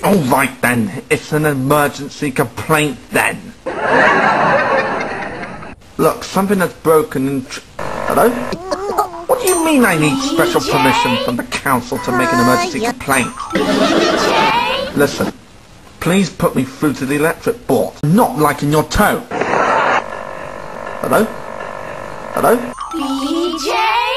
All right then, it's an emergency complaint then. Look, something that's broken and... Hello? What do you mean I need special permission from the council to make an emergency complaint? Listen, please put me through to the electric board, not like in your tone. Hello? Hello? BJ!